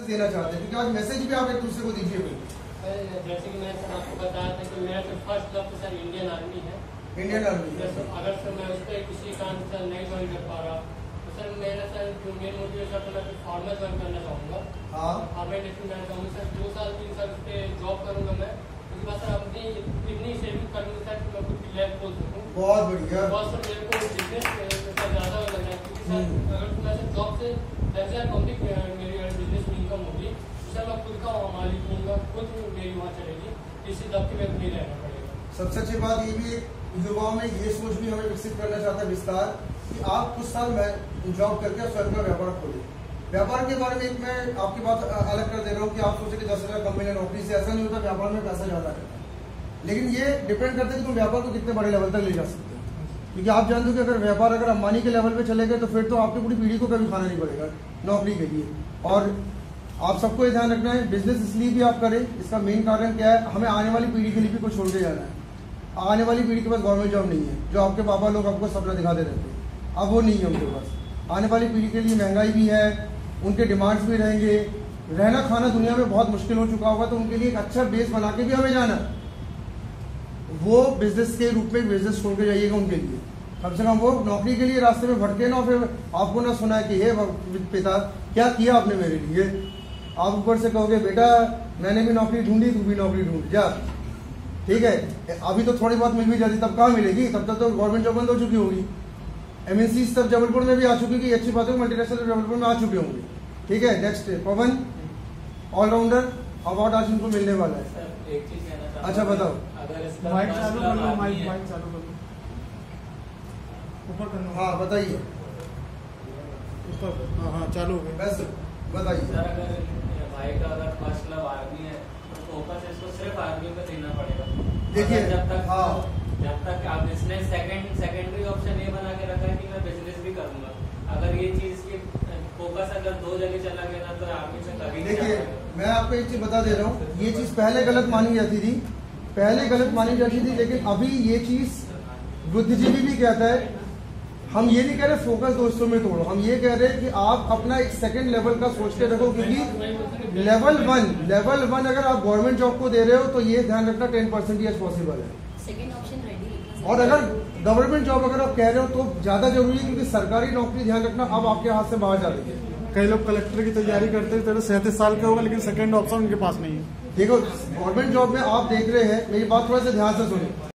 Message देना चाहते हैं, क्योंकि आज मैसेज भी आप एक दूसरे को दीजिए भाई। जैसे कि मैं सर आपको बताया था कि मेरा जो फर्स्ट लव तो सर इंडियन आर्मी है। इंडियन आर्मी है। अगर सर मैं उस पर किसी कारण से नहीं ज्वाइन कर पा रहा तो सर मेरा सर जो मेन मोटिवेशन तो मैं फार्मर ज्वाइन करना चाहूँगा। हाँ, फार्मर इंडस्ट्री में चाहूँगा सर। 2 साल 3 साल उस पर जॉब करूँगा मैं, उसके बाद सर अपनी इतनी सेविंग करूँगा सर कि मैं खुद की लैब खोल सकूँ। बहुत बढ़िया। बहुत सर मेरे को बिजनेस ज़्यादा लग रहा है, क्योंकि सर अगर मैं सर जॉब से 10,000 कम भी मेरी बिजनेस में इनकम होगी तो सर मैं खुद का मालिक हूँगा, खुद मेरी वहाँ चलेगी, इसी दबके में नहीं रहना पड़ेगा। सबसे अच्छी बात ये भी युवाओं में ये सोच भी हमें विकसित करना चाहता है विस्तार, कि आप कुछ साल में जॉब करके स्वयं का व्यापार खोलें। व्यापार के बारे में एक मैं आपकी बात अलग कर दे रहा हूँ कि आप सोचे कि 10,000 कम मिले नौकरी से, ऐसा नहीं होता। व्यापार में पैसा ज्यादा रहता है, लेकिन ये डिपेंड करता है कि तुम व्यापार को कितने बड़े लेवल तक ले जा सकते हो। क्योंकि आप जानते हो कि अगर व्यापार अगर अंबानी के लेवल पे चले गए तो फिर तो आपकी पूरी पीढ़ी को कभी खाना नहीं पड़ेगा नौकरी के लिए। और आप सबको ये ध्यान रखना है, बिजनेस इसलिए भी आप करें, इसका मेन कारण क्या है, हमें आने वाली पीढ़ी के लिए भी कुछ छोड़ के जाना है। आने वाली पीढ़ी के पास गवर्नमेंट जॉब नहीं है, जो आपके पापा लोग आपको सपना दिखाते रहते हैं, अब वो नहीं है उनके पास। आने वाली पीढ़ी के लिए महंगाई भी है, उनके डिमांड्स भी रहेंगे, रहना खाना दुनिया में बहुत मुश्किल हो चुका होगा, तो उनके लिए एक अच्छा बेस बना के भी हमें जाना। वो बिजनेस के रूप में बिजनेस छोड़ के जाइएगा उनके लिए, कम से कम वो नौकरी के लिए रास्ते में भटके ना, फिर आपको ना सुना है कि हे पिता क्या किया आपने मेरे लिए। आप ऊपर से कहोगे बेटा मैंने भी नौकरी ढूंढी, तू भी नौकरी ढूंढ जा, ठीक है। अभी तो थोड़ी बहुत मिल भी जाती, तब कहाँ मिलेगी, तब तक तो गवर्नमेंट जॉब बंद हो चुकी होगी। एमएनसी तब जबलपुर में भी आ चुकी की, अच्छी बात है, मल्टीनेशनल जबलपुर में आ चुके होंगे, ठीक है। नेक्स्ट पवन ऑलराउंडर अवार्ड आज उनको मिलने वाला है। एक चीज कहना चाहता हूं, अच्छा बताओ। अगर माइक चालू कर लो, माइक चालू कर लो, ऊपर करना। हाँ बताइए। ऊपर, हाँ चालू हो गया। बस बताइए। सर अगर भाई का अगर फर्स्ट लव आर्मी है तो फोकस इसको सिर्फ आर्मी पे देना पड़ेगा। देखिए जब तक हाँ, जब तक आप इसने सेकेंडरी ऑप्शन ये बना के रखा है कि मैं बिजनेस भी करूंगा, अगर ये चीज की फोकस अगर 2 जगह चला गया ना तो आर्मी से कभी नहीं देखिए जाएगा। मैं आपको एक चीज बता दे रहा हूँ, ये चीज पहले गलत मानी जाती थी, पहले गलत मानी जाती थी, लेकिन अभी ये चीज बुद्धिजीवी भी कहता है। हम ये नहीं कह रहे फोकस दोस्तों में तोड़ो, हम ये कह रहे हैं कि आप अपना एक सेकंड लेवल का सोच के रखो, क्योंकि लेवल वन अगर आप गवर्नमेंट जॉब को दे रहे हो तो ये ध्यान रखना 10% पॉसिबल है। Second option ready. और अगर गवर्नमेंट जॉब अगर आप कह रहे हो तो ज्यादा जरूरी है, क्योंकि सरकारी नौकरी ध्यान रखना अब आपके हाथ से बाहर जा रही है। कई लोग कलेक्टर की तैयारी करते हैं, 37 साल के होगा, लेकिन सेकंड ऑप्शन उनके पास नहीं है। देखो गवर्नमेंट जॉब में आप देख रहे हैं, मेरी बात थोड़ा सा ध्यान से सुनिए।